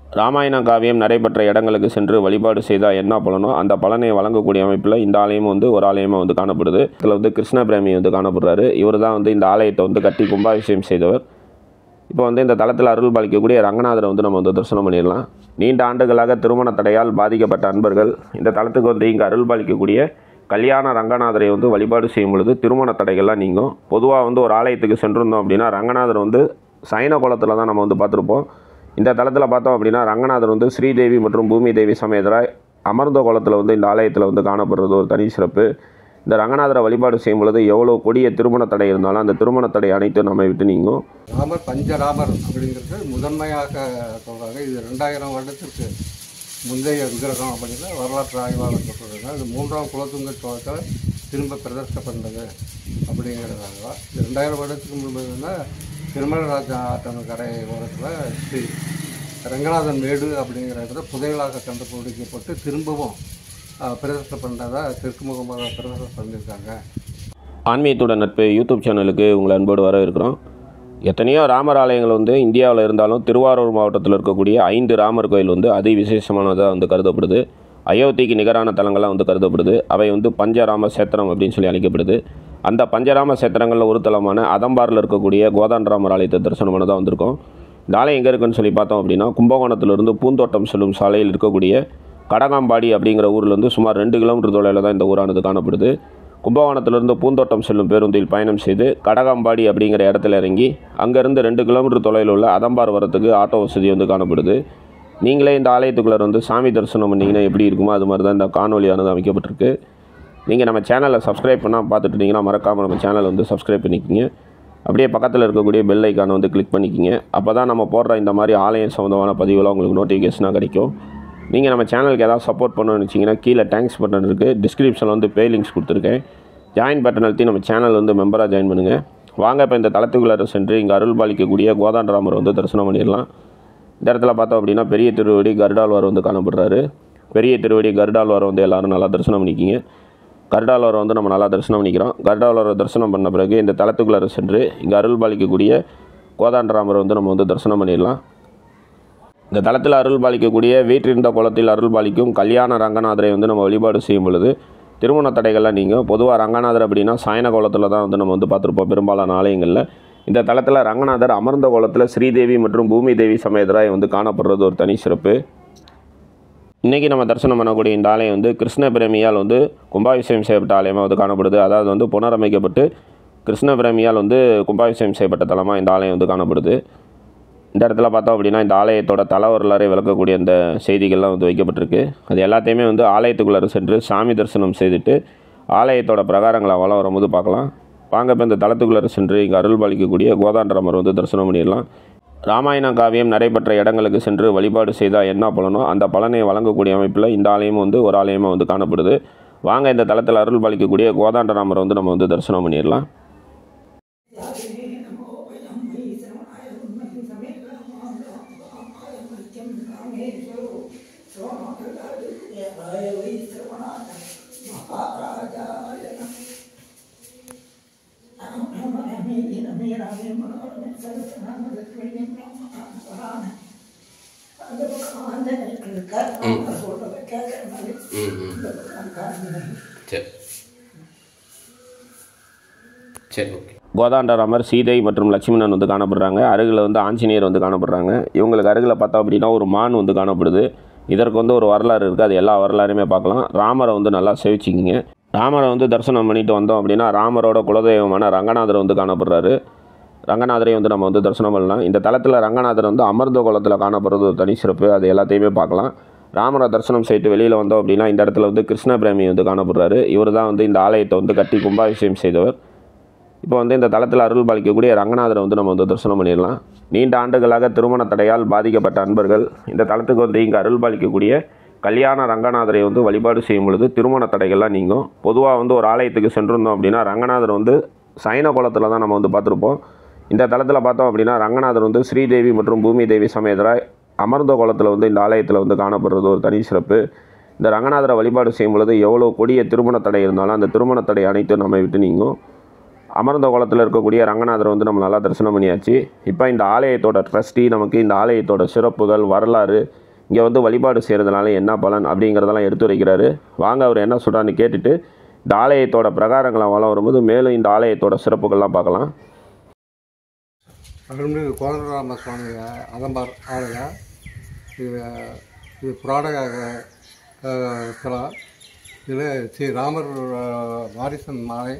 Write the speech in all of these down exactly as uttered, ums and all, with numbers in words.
ராமாயண காவியம் நடைபெற்ற இடங்களுக்கு சென்று வழிபாடு செய்தால் என்ன பலனோ அந்த பலனை வழங்கக்கூடிய அமைப்பில் இந்த ஆலயம் வந்து ஒரு ஆலயமாக வந்து காணப்படுது. இதில் வந்து கிருஷ்ண பிரேமி வந்து காணப்படுறாரு. இவர் தான் வந்து இந்த ஆலயத்தை வந்து கட்டி கும்பாபிஷேகம் செய்தவர். இப்போ வந்து இந்த தளத்தில் அருள் பாலிக்கக்கூடிய ரங்கநாதரை வந்து நம்ம வந்து தரிசனம் பண்ணிடலாம். நீண்ட ஆண்டுகளாக திருமண தடையால் பாதிக்கப்பட்ட அன்பர்கள் இந்த தளத்துக்கு வந்து இங்கே அருள் பாலிக்கக்கூடிய கல்யாண ரங்கநாதரை வந்து வழிபாடு செய்யும் பொழுது திருமண தடைகள்லாம் நீங்கும். பொதுவாக வந்து ஒரு ஆலயத்துக்கு சென்றிருந்தோம் அப்படின்னா ரங்கநாதர் வந்து சைன கோலத்தில் தான் நம்ம வந்து பார்த்துருப்போம். இந்த தளத்தில் பார்த்தோம் அப்படின்னா ரங்கநாதர் வந்து ஸ்ரீதேவி மற்றும் பூமி தேவி சமேதராய் அமர்ந்த கோலத்தில் வந்து இந்த ஆலயத்தில் வந்து காணப்படுறது ஒரு தனி சிறப்பு. இந்த ரங்கநாதரை வழிபாடு செய்யும் பொழுது எவ்வளோ கொடிய திருமண தடை இருந்தாலும் அந்த திருமண தடை அனைத்தும் நம்ம விட்டு நீங்கும். ராமர் பஞ்சராமர் அப்படிங்கிறது முதன்மையாக சொல்கிறாங்க. இது ரெண்டாயிரம் வருடத்திற்கு முந்தைய விக்கிரகம் அப்படிங்கிற வரலாற்று ஆய்வாளர் சொல்கிறாங்க. இது மூன்றாம் குலோத்துங்க சோழத்தில் திரும்ப பிரதர்ஷிக்கப்பட்டது அப்படிங்கிறதாங்க. இது ரெண்டாயிரம் வருடத்துக்கு முன்புன்னா திருமலராஜ ஆற்றங்க கரை ஓரத்தில் ஸ்ரீ ரங்கநாதன் மேடு அப்படிங்கிற இடத்துல புதையலாக கண்டுபிடிக்கப்பட்டு திரும்பவும் பிரதர்ஷனம் பண்ணுறதா தெற்கு முகமாக பிரதர்ஷனம் பண்ணியிருக்காங்க. ஆன்மீகத்துடன் நட்பு யூடியூப் சேனலுக்கு உங்களை அன்போடு வர இருக்கிறோம். எத்தனையோ ராமர் ஆலயங்கள் வந்து இந்தியாவில் இருந்தாலும் திருவாரூர் மாவட்டத்தில் இருக்கக்கூடிய ஐந்து ராமர் கோயில் வந்து அதி விசேஷமானதாக வந்து கருதப்படுது. அயோத்திக்கு நிகரான தலங்கள்லாம் வந்து கருதப்படுது. அவை வந்து பஞ்சராம சேத்திரம் அப்படின்னு சொல்லி அழைக்கப்படுது. அந்த பஞ்சராம சேத்திரங்களில் ஒரு தலமான அதம்பாரில் இருக்கக்கூடிய கோதாண்டராமர் ஆலயத்தை தரிசனமானதாக வந்திருக்கோம். இந்த ஆலயம் எங்கே இருக்குன்னு சொல்லி பார்த்தோம் அப்படின்னா கும்பகோணத்திலிருந்து பூந்தோட்டம் செல்லும் சாலையில் இருக்கக்கூடிய கடகாம்பாடி அப்படிங்கிற ஊரில் வந்து சுமார் ரெண்டு கிலோமீட்டர் தொலைவில் தான் இந்த ஊரானது காணப்படுது. கும்பகோணத்திலிருந்து பூந்தோட்டம் செல்லும் பேருந்தில் பயணம் செய்து கடகாம்பாடி அப்படிங்கிற இடத்துல இறங்கி அங்கேருந்து ரெண்டு கிலோமீட்டர் தொலைவில் உள்ள அதம்பார் வரத்துக்கு ஆட்டோ வசதி வந்து காணப்படுது. நீங்களே இந்த ஆலயத்துக்குள்ளே வந்து சாமி தரிசனம் பண்ணிங்கன்னா எப்படி இருக்குமோ அது மாதிரி தான் இந்த காணொலியானது அமைக்கப்பட்டிருக்கு. நீங்கள் நம்ம சேனலை சப்ஸ்கிரைப் பண்ணால் பார்த்துட்டு இருந்தீங்கன்னா மறக்காமல் நம்ம சேனலை வந்து சப்ஸ்கிரைப் பண்ணிக்கிங்க. அப்படியே பக்கத்தில் இருக்கக்கூடிய பெல் ஐக்கானை வந்து கிளிக் பண்ணிக்கிங்க. அப்போ தான் நம்ம போடுற இந்த மாதிரி ஆலயம் சம்மந்தமான பதிவுலாம் உங்களுக்கு நோட்டிஃபிகேஷனாக கிடைக்கும். நீங்கள் நம்ம சேனலுக்கு ஏதாவது சப்போர்ட் பண்ணணும்னு வச்சிங்கன்னா கீழே தேங்க்ஸ் பட்டன் இருக்குது. டிஸ்கிரிப்ஷனில் வந்து பே லிங்க்ஸ் கொடுத்துருக்கேன். ஜாயின் பட்டன் அழுத்தி நம்ம சேனல் வந்து மெம்பராக ஜாயின் பண்ணுங்கள். வாங்க இப்போ இந்த தளத்துக்குள்ளே சென்று இங்கே அருள் பாலிக்கக்கூடிய கோதாண்டராமர் வந்து தரிசனம் பண்ணிடலாம். இந்த இடத்துல பார்த்தோம் அப்படின்னா பெரிய திருவடி கருடாழ்வார் வந்து காணப்படுறாரு. பெரிய திருவடி கருடாழ்வார் வந்து எல்லோரும் நல்லா தரிசனம் பண்ணிக்கிங்க. கருடாழ்வாரை வந்து நம்ம நல்லா தரிசனம் பண்ணிக்கிறோம். கருடாழ்வாரை தரிசனம் பண்ண பிறகு இந்த தளத்துக்குள்ளே சென்று இங்கே அருள் பாலிக்கக்கூடிய கோதாண்டராமரை வந்து நம்ம வந்து தரிசனம் பண்ணிடலாம். இந்த தளத்தில் அருள் பாலிக்கக்கூடிய வீற்றிருந்த குளத்தில் அருள் பாலிக்கும் கல்யாண ரங்கநாதரை வந்து நம்ம வழிபாடு செய்யும் பொழுது திருமண தடைகள்லாம் நீங்கள் பொதுவாக ரங்கநாதர் அப்படின்னா சாயன கோலத்தில் தான் வந்து நம்ம வந்து பார்த்துருப்போம் பெரும்பாலான ஆலயங்களில். இந்த தளத்தில் ரங்கநாதர் அமர்ந்த கோலத்தில் ஸ்ரீதேவி மற்றும் பூமி தேவி சமேதராய் வந்து காணப்படுறது ஒரு தனி சிறப்பு. இன்றைக்கி நம்ம தரிசனம் பண்ணக்கூடிய இந்த ஆலயம் வந்து கிருஷ்ண பிரேமியால் வந்து கும்பாபிஷேகம் செய்யப்பட்ட ஆலயமாக வந்து காணப்படுது. அதாவது வந்து புனரமைக்கப்பட்டு கிருஷ்ண பிரேமியால் வந்து கும்பாபிஷேகம் செய்யப்பட்ட தலமாக இந்த ஆலயம் வந்து காணப்படுது. இந்த இடத்துல பார்த்தோம் அப்படின்னா இந்த ஆலயத்தோட தல வரலாறை விளக்கக்கூடிய இந்த செய்திகள்லாம் வந்து வைக்கப்பட்டிருக்கு. அது எல்லாத்தையுமே வந்து ஆலயத்துக்குள்ளே சென்று சாமி தரிசனம் செய்துட்டு ஆலயத்தோட பிரகாரங்களை வளம் வரும்போது பார்க்கலாம். வாங்க இப்போ இந்த தளத்துக்குள்ளே சென்று இங்கே அருள் பாலிக்கக்கூடிய கோதாண்டராமர் வந்து தரிசனம் பண்ணிடலாம். ராமாயண காவியம் நடைபெற்ற இடங்களுக்கு சென்று வழிபாடு செய்தால் என்ன பலனோ அந்த பலனை வழங்கக்கூடிய அமைப்பில் இந்த ஆலயம் வந்து ஒரு ஆலயமாக வந்து காணப்படுது. வாங்க இந்த தளத்தில் அருள் பாலிக்கக்கூடிய கோதாண்டராமரை வந்து நம்ம வந்து தரிசனம் பண்ணிடலாம். கோதாண்டராமர் சீதை மற்றும் லட்சுமணன் வந்து காணப்படுறாங்க. அருகில் வந்து ஆஞ்சநேயர் வந்து காணப்படுறாங்க. இவங்களுக்கு அருகில் பார்த்தோம் அப்படின்னா ஒரு மான் வந்து காணப்படுது. இதற்கு வந்து ஒரு வரலாறு இருக்குது. அது எல்லா வரலாறுமே பார்க்கலாம். ராமரை வந்து நல்லா சேவிச்சிக்கிங்க. ராமரை வந்து தரிசனம் பண்ணிட்டு வந்தோம் அப்படின்னா ராமரோட குலதெய்வமான ரங்கநாதர் வந்து காணப்படுறாரு. ரங்கநாதரை வந்து நம்ம வந்து தரிசனம் பண்ணலாம். இந்த தளத்தில் ரங்கநாதர் வந்து அமர்ந்த கோலத்தில் காணப்படுறது ஒரு தனி சிறப்பு. அது எல்லாத்தையுமே பார்க்கலாம். ராமரை தரிசனம் செய்துட்டு வெளியில் வந்தோம் அப்படின்னா இந்த இடத்துல வந்து கிருஷ்ண பிரேமி வந்து காணப்படுறாரு. இவர் தான் வந்து இந்த ஆலயத்தை வந்து கட்டி கும்பாபிஷேகம் செய்தவர். இப்போ வந்து இந்த தளத்தில் அருள் பாலிக்கக்கூடிய ரங்கநாதரை வந்து நம்ம வந்து தரிசனம் பண்ணிடலாம். நீண்ட ஆண்டுகளாக திருமண தடையால் பாதிக்கப்பட்ட அன்பர்கள் இந்த தளத்துக்கு வந்து இங்கே அருள் பாலிக்கக்கூடிய கல்யாண ரங்கநாதரை வந்து வழிபாடு செய்யும் பொழுது திருமண தடைகள்லாம் நீங்கும். பொதுவாக வந்து ஒரு ஆலயத்துக்கு சென்றிருந்தோம் அப்படின்னா ரங்கநாதர் வந்து சைன கோலத்தில் தான் நம்ம வந்து பார்த்துருப்போம். இந்த தளத்தில் பார்த்தோம் அப்படின்னா ரங்கநாதர் வந்து ஸ்ரீதேவி மற்றும் பூமி தேவி சமேதராய் அமர்ந்த கோலத்தில் வந்து இந்த ஆலயத்தில் வந்து காணப்படுறது ஒரு தனி சிறப்பு. இந்த ரங்கநாதரை வழிபாடு செய்யும் பொழுது எவ்வளோ கொடிய திருமண தடை இருந்தாலும் அந்த திருமண தடை அனைத்தும் நம்ம விட்டு நீங்கும். அமர்ந்த கோலத்தில் இருக்கக்கூடிய ரங்கநாதரை வந்து நம்ம நல்லா தரிசனம் பண்ணியாச்சு. இப்போ இந்த ஆலயத்தோட ட்ரஸ்டி நமக்கு இந்த ஆலயத்தோட சிறப்புகள், வரலாறு, இங்கே வந்து வழிபாடு செய்கிறதுனால என்ன பலன் அப்படிங்கிறதெல்லாம் எடுத்துரைக்கிறாரு. வாங்க அவர் என்ன சொல்கிறான்னு கேட்டுட்டு இந்த ஆலயத்தோட பிரகாரங்களை வளம் வரும்போது மேலும் இந்த ஆலயத்தோட சிறப்புகள்லாம் பார்க்கலாம். அருள்மிகு கோதண்டராம சுவாமி அதம்பார் ஆலயம். இது இது புராண ஸ்தலம். இதில் ஸ்ரீ ராமர் வாரிசன் மாலை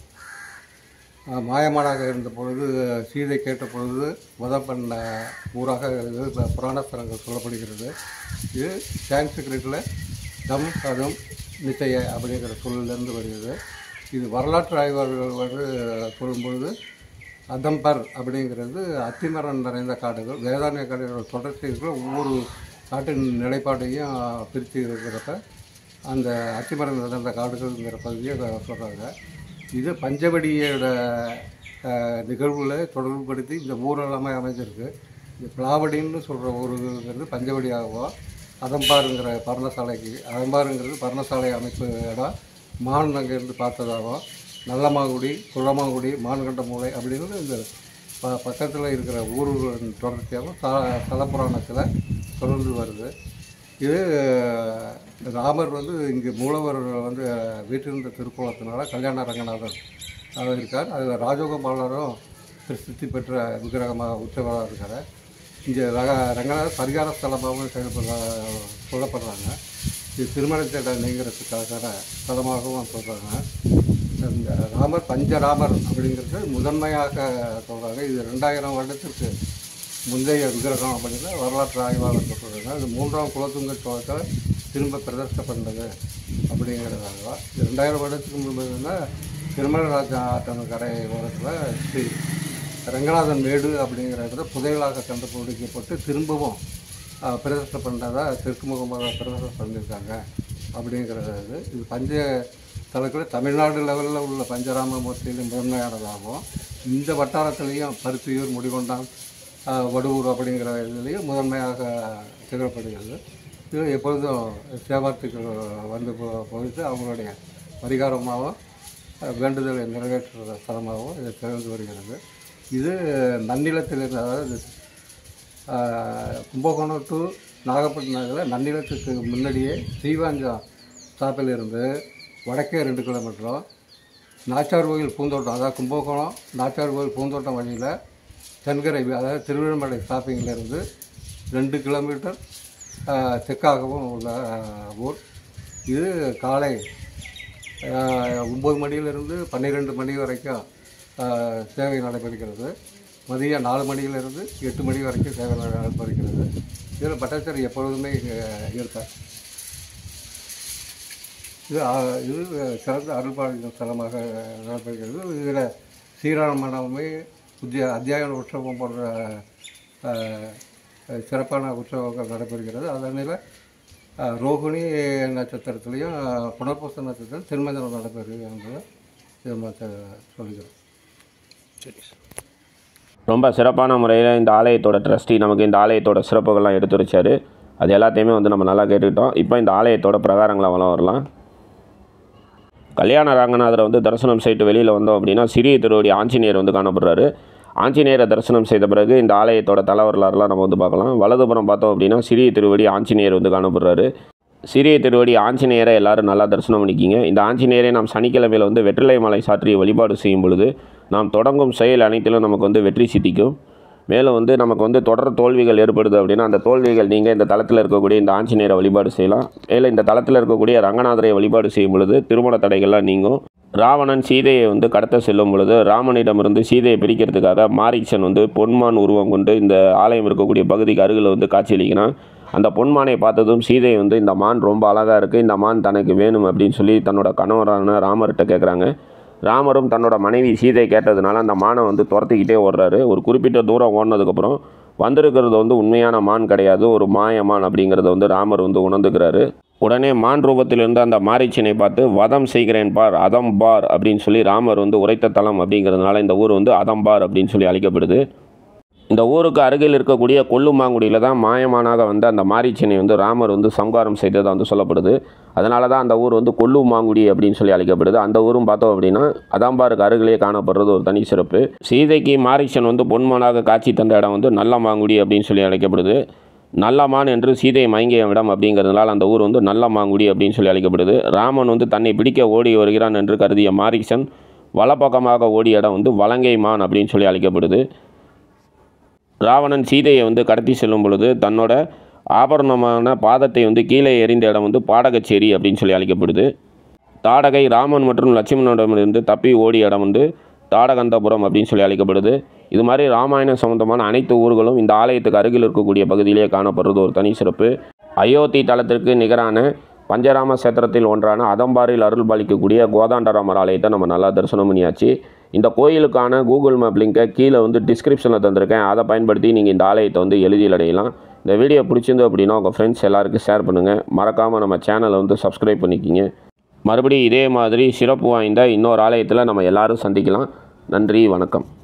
மாயமானாக இருந்த பொழுது சீதை கேட்ட பொழுது வதம் பண்ண ஊராக இது புராணஸ்தலங்கள் சொல்லப்படுகிறது. இது சான்ஸ்கிரிட்டில் தம் கதம் நிச்சய அப்படிங்கிற சொல்லிலிருந்து வருகிறது. இது வரலாற்று ஆய்வாளர்கள் வந்து சொல்லும்பொழுது அதம்பர் அப்படிங்கிறது அத்திமரம் நிறைந்த காடுகள், வேதாரண்ய காடுகளோட தொடர்ச்சி இருக்கிற ஒவ்வொரு காட்டின் நிலைப்பாட்டையும் பிரித்து இருக்கிறப்ப அந்த அத்திமரம் நிறைந்த காடுகள்ங்கிற பகுதியை சொல்கிறாங்க. இது பஞ்சவடியோட நிகழ்வுகளை தொடர்புபடுத்தி இந்த ஊரெல்லாமே அமைஞ்சிருக்கு. இந்த பிளாவடின்னு சொல்கிற ஊருங்கிறது பஞ்சவடியாகவோ, அதம்பாருங்கிற பர்ணசாலைக்கு அதம்பாருங்கிறது பர்ணசாலை அமைப்பு இடம், மான் அங்கேருந்து பார்த்ததாகவோ, நல்லமாங்குடி, குளமாங்குடி, மான்கண்ட மூலை அப்படின்னு இந்த ப பக்கத்தில் இருக்கிற ஊர்களின் தொடர்ச்சியாகவும் த தலப்புராணத்தில் தொடர்ந்து வருது. இது ராமர் வந்து இங்கே மூலவர் வந்து வீட்டிருந்த திருக்குளத்தினால கல்யாண ரங்கநாதர் இருக்கார். அதில் ராஜகோபாலரும் பிரசித்தி பெற்ற விக்கிரகமாக உற்சவராக இருக்கார். இங்கே ரக ரங்கநாதர் பரிகார ஸ்தலமாகவும் செயல்படுற சொல்லப்படுறாங்க. இது திருமணத்தை நீங்கிறதுக்காக ஸ்தலமாகவும் சொல்கிறாங்க. இந்த ராமர் பஞ்சராமர் அப்படிங்கிறது முதன்மையாக சொல்கிறாங்க. இது ரெண்டாயிரம் வருடத்திற்கு முந்தைய விக்கிரகம் அப்படின்னா வரலாற்று ஆய்வாளர் சொல்கிறாங்க. இது மூன்றாம் குலோத்துங்க சோழத்தில் திரும்ப பிரதர்ஷனம் பண்ணது அப்படிங்கிறதாங்க. இது ரெண்டாயிரம் வருடத்துக்கு முன்புன்னா திருமலராஜ ஆற்றங்க கரை ஓரத்தில் ஸ்ரீ ரங்கநாதன் மேடு அப்படிங்கிற இடத்துல புதையலாக கண்டுபிடிக்கப்பட்டு திரும்பவும் பிரதர்ஷனம் பண்ணுறதா தெற்கு முகமாக பிரதர்ஷனம் பண்ணியிருக்காங்க அப்படிங்கிறது. இது பஞ்ச தலத்தில் தமிழ்நாடு லெவலில் உள்ள பஞ்சராம மூர்த்தியிலும் முதன்மையானதாகவும், இந்த வட்டாரத்திலையும் பருத்தியூர், முடிகொண்டான், வடுவூர் அப்படிங்கிற இதுலேயும் முதன்மையாக திகழப்படுகிறது. இது எப்பொழுதும் சேவார்த்திகள் வந்து போயிட்டு அவங்களுடைய பரிகாரமாகவும் வேண்டுதலை நிறைவேற்றுற ஸ்தலமாகவும் இது திகழ்ந்து வருகிறது. இது நன்னிலத்திலிருந்து, அதாவது கும்பகோணம் டு நாகப்பட்டினத்தில் நன்னிலத்துக்கு முன்னாடியே ஸ்ரீவாஞ்சம் ஸ்டாப்பிலிருந்து வடக்கே ரெண்டு கிலோமீட்டரும், நாச்சார் கோயில் பூந்தோட்டம், அதாவது கும்பகோணம் நாச்சார் கோயில் பூந்தோட்டம் வழியில் தென்கரை, அதாவது திருவிழமலை ஸ்டாப்பிங்கிலேருந்து ரெண்டு கிலோமீட்டர் தெற்காகவும் உள்ள ஊர். இது காலை ஒம்பது மணியிலிருந்து பன்னிரெண்டு மணி வரைக்கும் சேவை நடைபெறுகிறது. மதியம் நாலு மணியிலிருந்து எட்டு மணி வரைக்கும் சேவை நடைபெறுகிறது. இதில் பட்டச்சேரி எப்பொழுதுமே இருக்கார். இது இது சிறந்த அருள்பாலிக்கும் ஸ்தலமாக நடைபெறுகிறது. இதில் ஸ்ரீராமநவமி, உத்திய அத்தியாயன உற்சவம் போன்ற சிறப்பான உற்சவங்கள் நடைபெறுகிறது. அதனால் ரோகிணி நட்சத்திரத்துலேயும் புனர்பூச நட்சத்திரம் திருமஞ்சனம் நடைபெறுகிறது என்பதை சொல்கிறோம். சரி, ரொம்ப சிறப்பான முறையில் இந்த ஆலயத்தோட ட்ரஸ்டி நமக்கு இந்த ஆலயத்தோட சிறப்புகள்லாம் எடுத்துரைச்சார். அது எல்லாத்தையுமே வந்து நம்ம நல்லா கேட்டுக்கிட்டோம். இப்போ இந்த ஆலயத்தோட பிரகாரங்களை வளம் வரலாம். கல்யாண ரங்கநாதரை வந்து தரிசனம் செய்து வெளியில் வந்தோம் அப்படின்னா சிறிய திருவடி ஆஞ்சநேயர் வந்து காணப்படுறாரு. ஆஞ்சநேயரை தரிசனம் செய்த பிறகு இந்த ஆலயத்தோட தல வரலாறுலாம் நம்ம வந்து பார்க்கலாம். வலதுபுறம் பார்த்தோம் அப்படின்னா சிறிய திருவடி ஆஞ்சநேயர் வந்து காணப்படுறாரு. சிறிய திருவடி ஆஞ்சநேயரை எல்லோரும் நல்லா தரிசனம் பண்ணிக்கிங்க. இந்த ஆஞ்சநேயரை நாம் சனிக்கிழமையில் வந்து வெற்றிலை மாலை சாற்றி வழிபாடு செய்யும் பொழுது நாம் தொடங்கும் செயல் அனைத்திலும் நமக்கு வந்து வெற்றி சித்திக்கும். மேலும் வந்து நமக்கு வந்து தொடர் தோல்விகள் ஏற்படுது அப்படின்னா அந்த தோல்விகள் நீங்கள் இந்த தளத்தில் இருக்கக்கூடிய இந்த ஆஞ்சநேயரை வழிபாடு செய்யலாம். மேலும் இந்த தளத்தில் இருக்கக்கூடிய ரங்கநாதரை வழிபாடு செய்யும் பொழுது திருமண தடைகள்லாம் நீங்கும். ராவணன் சீதையை வந்து கடத்த செல்லும் பொழுது ராமனிடமிருந்து சீதையை பிரிக்கிறதுக்காக மாரீச்சன் வந்து பொன்மான் உருவம் கொண்டு இந்த ஆலயம் இருக்கக்கூடிய பகுதிக்கு அருகில் வந்து காட்சியளிக்கிறான். அந்த பொன்மானை பார்த்ததும் சீதை வந்து இந்த மான் ரொம்ப அழகாக இருக்குது, இந்த மான் தனக்கு வேணும் அப்படின்னு சொல்லி தன்னோட கணவரான ராமர்கிட்ட கேட்குறாங்க. ராமரும் தன்னோட மனைவி சீதை கேட்டதுனால அந்த மானை வந்து துரத்திக்கிட்டே ஓடுறாரு. ஒரு குறிப்பிட்ட தூரம் ஓடினதுக்கப்புறம் வந்திருக்கிறது வந்து உண்மையான மான் கிடையாது, ஒரு மாயமான் அப்படிங்கிறத வந்து ராமர் வந்து உணர்ந்துக்கிறாரு. உடனே மான் ரூபத்திலிருந்து அந்த மாரீச்சனை பார்த்து வதம் செய்கிறேன் பார், அதம்பார் அப்படின்னு சொல்லி ராமர் வந்து உரைத்த தலம் அப்படிங்கிறதுனால இந்த ஊர் வந்து அதம்பார் அப்படின்னு சொல்லி அழைக்கப்படுது. இந்த ஊருக்கு அருகில் இருக்கக்கூடிய கொல்லுமாங்குடியில் தான் மாயமானாக வந்த அந்த மாரீச்சனை வந்து ராமர் வந்து சம்காரம் செய்ததாக வந்து சொல்லப்படுது. அதனால தான் அந்த ஊர் வந்து கொல்லுமாங்குடி அப்படின்னு சொல்லி அழைக்கப்படுது. அந்த ஊரும் பார்த்தோம் அப்படின்னா அதம்பாருக்கு அருகிலே காணப்படுறது ஒரு தனி சிறப்பு. சீதைக்கு மாரீச்சன் வந்து பொன்மானாக காட்சி தந்த இடம் வந்து நல்லமாங்குடி அப்படின்னு சொல்லி அழைக்கப்படுது. நல்லமான் என்று சீதை மயங்கிய இடம் அப்படிங்கிறதுனால அந்த ஊர் வந்து நல்லமாங்குடி அப்படின்னு சொல்லி அழைக்கப்படுது. ராமன் வந்து தன்னை பிடிக்க ஓடி வருகிறான் என்று கருதிய மாரீச்சன் வலப்பக்கமாக ஓடிய இடம் வந்து வலங்கைமான் அப்படின்னு சொல்லி அழைக்கப்படுது. ராவணன் சீதையை வந்து கடத்தி செல்லும் பொழுது தன்னோட ஆபரணமான பாதத்தை வந்து கீழே எறிந்த இடம் வந்து பாடகச்சேரி அப்படின்னு சொல்லி அழைக்கப்படுது. தாடகை ராமன் மற்றும் லட்சுமணனிடமிருந்து தப்பி ஓடிய இடம் வந்து தாடகந்தபுரம் அப்படின்னு சொல்லி அழைக்கப்படுது. இது மாதிரி ராமாயணம் சம்பந்தமான அனைத்து ஊர்களும் இந்த ஆலயத்துக்கு அருகில் இருக்கக்கூடிய பகுதியிலே காணப்படுறது ஒரு தனி சிறப்பு. அயோத்தி தலத்திற்கு நிகரான பஞ்சராம சேத்திரத்தில் ஒன்றான அதம்பாரில் அருள் பாலிக்கக்கூடிய கோதாண்டராமர் ஆலயத்தை நம்ம நல்லா தரிசனம் பண்ணியாச்சு. இந்த கோயிலுக்கான கூகுள் மேப் லிங்கை கீழே வந்து டிஸ்கிரிப்ஷனில் தந்திருக்கேன். அதை பயன்படுத்தி நீங்கள் இந்த ஆலயத்தை வந்து எளிதில் அடையலாம். இந்த வீடியோ பிடிச்சிருந்து அப்படின்னா உங்கள் ஃப்ரெண்ட்ஸ் எல்லாருக்கும் ஷேர் பண்ணுங்கள். மறக்காமல் நம்ம சேனலை வந்து சப்ஸ்கிரைப் பண்ணிக்கிங்க. மறுபடியும் இதே மாதிரி சிறப்பு வாய்ந்த இன்னொரு ஆலயத்தில் நம்ம எல்லோரும் சந்திக்கலாம். நன்றி, வணக்கம்.